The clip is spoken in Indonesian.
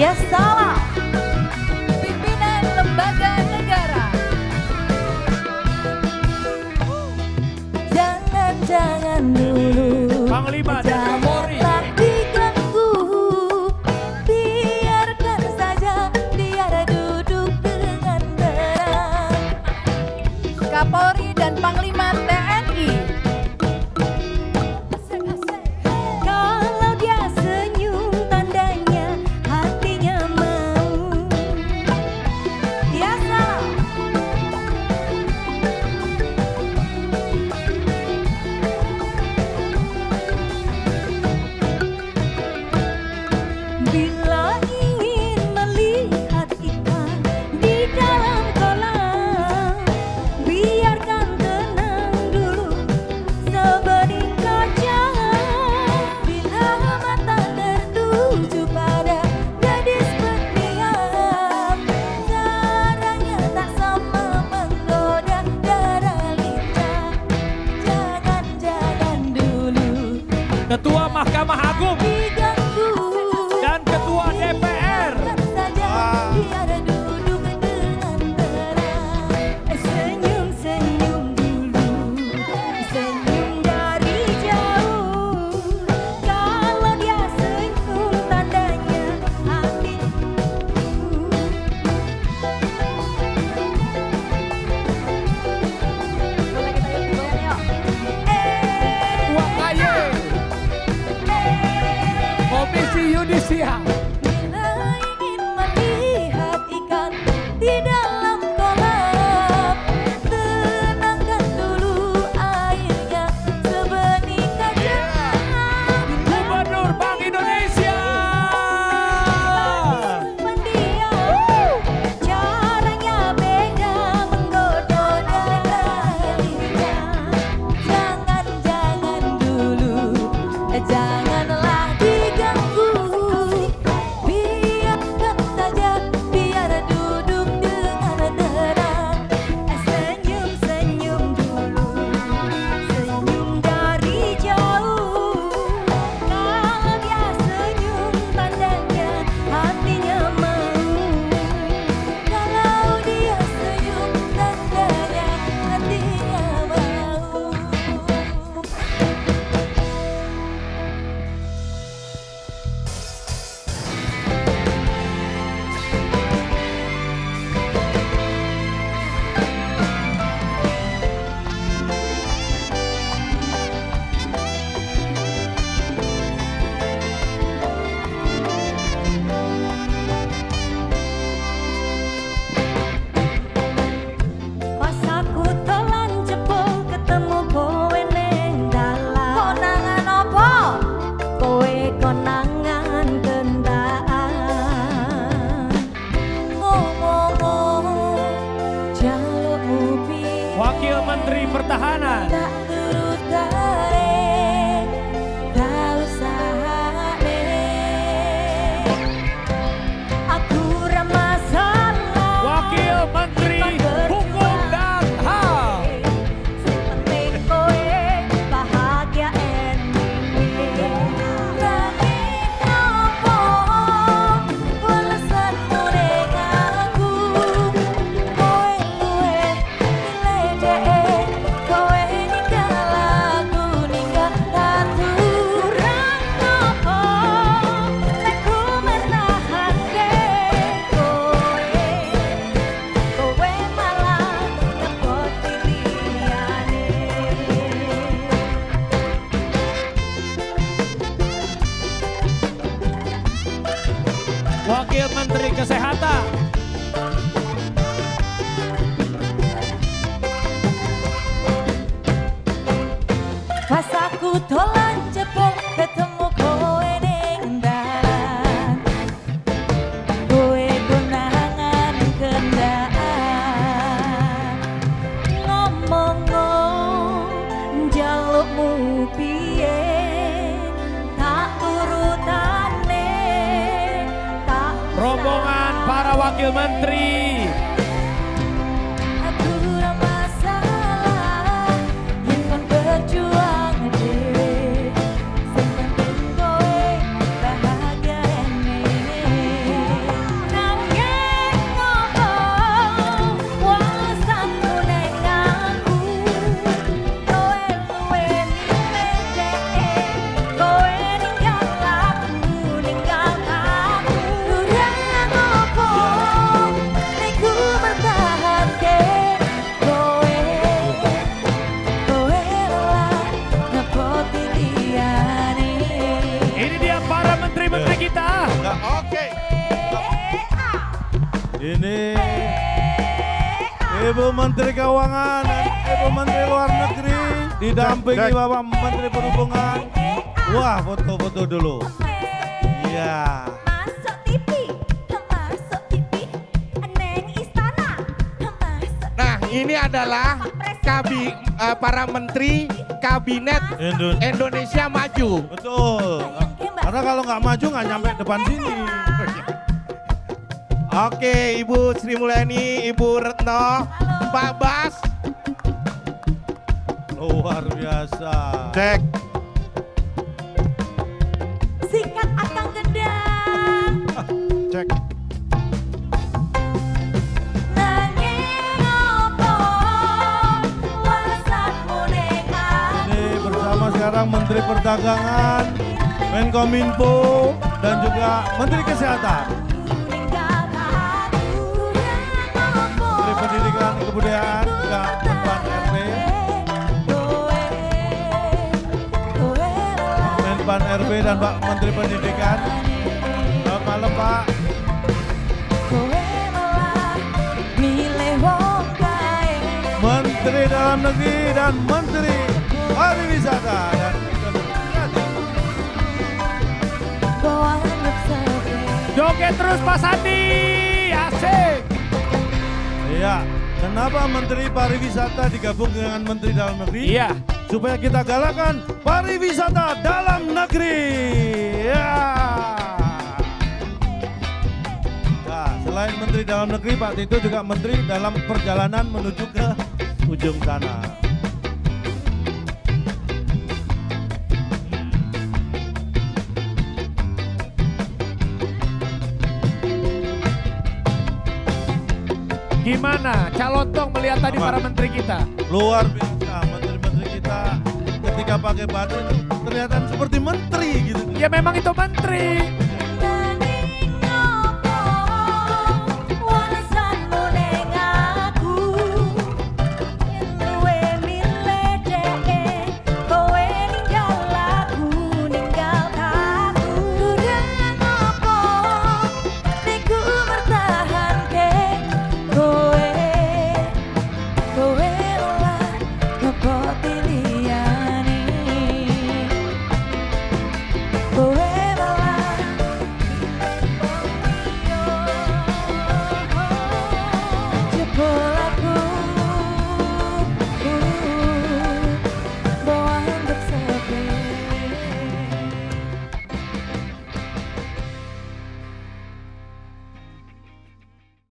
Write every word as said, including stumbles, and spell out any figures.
Ya salah. Pimpinan lembaga negara. Jangan-jangan dulu. Panglima dan Kapolri. Janganlah diganggu. Biarkan saja biar duduk dengan tenang. Kapolri dan Panglima T N I. Kalau dia senyum tandanya hatinya mau. Ya salah. Bila ingin melihat ikan di dalam kolam, biarkan tenang dulu sebening kaca. Bila mata tertuju pada gadis pendiam, caranya tak sama menggoda darah lincah. Jangan-jangan dulu Ketua Mahkamah Agung diganggu. dan Ketua D P R. Saja biar duduk dengan tenang. Senyum-senyum dulu, senyum dari jauh. Kalau dia senyum tandanya hati. Boleh kita yuk, goyang yuk. Eh, Ketua K Y Komisi Yudisial. bila ingin melihat ikan di dalam kolam, tenangkan dulu airnya sebening kaca. Gubernur Bank Indonesia. Pendiam, caranya beda menggoda darah lincah. Jangan-jangan dulu, janganlah diganggu. Biarkan saja biar duduk dengan tenang. Senyum-senyum dulu, senyum dari jauh. Kalau dia senyum tandanya hatinya mau. Kalau dia senyum tandanya hatinya mau. Pas aku telan jebol ketemu kowe neng dalan. Konangan opo? Kowe konangan kendaan. Ngomong-ngomong jalukmu piye? Wakil Menteri Pertahanan. Tak turut tarik, tak usahane. Aku ra masalah. Wakil Menteri Hukum dan H A M. Penting kowe bahagia eningnya. Nanging opo alasanmu ning aku? Kowe luwe nilai dhek, kowe ninggal aku ninggal aturan opo? Lek ku mertahanke kowe, kowe malah ngepot pilihane. Wakil Menteri Kesehatan. Pas aku dolan jebol ketemu kowe ning dalan. Kowe konangan kendaan. Ngomong jalukmu piye? Tak urutane, tak Rombongan para wakil menteri. aku ra masalah, yen kon berjuang dhewe. Sing penting kowe bahagia eningnya. Ibu Menteri Keuangan, Ibu Menteri Luar Negeri, didampingi Bapak Menteri Perhubungan. Wah, foto-foto dulu. Iya. Masuk T V, masuk T V, neng istana, masuk. Nah, ini adalah kabi, uh, para menteri kabinet Indo- Indonesia Maju. Betul. Karena kalau nggak maju nggak nyampe depan sini. Oke, Ibu Sri Mulyani, Ibu Retno, Pak Bas. Luar biasa. Cek. Sikat akang gendang. Cek. Nanging opo wasatmu neka. Ini bersama sekarang Menteri Perdagangan, Menkominfo, dan juga Menteri Kesehatan. Menteri Pendidikan dan Kebudayaan, juga Menpan R B. Menpan R B dan Pak Menteri Pendidikan. Selamat malam Pak. Menteri Dalam Negeri dan Menteri Pariwisata dan Ekonomi Kreatif. Joget terus Pak Sandi, asik. Iya, kenapa Menteri Pariwisata digabung dengan Menteri Dalam Negeri? Iya. Supaya kita galakkan pariwisata dalam negeri. Ya. Nah, selain Menteri Dalam Negeri, Pak Tito juga Menteri dalam perjalanan menuju ke ujung sana. Gimana Calontong melihat tadi Aman. para menteri kita? Luar biasa, menteri-menteri kita ketika pakai baju itu kelihatan seperti menteri gitu. Ya memang itu menteri.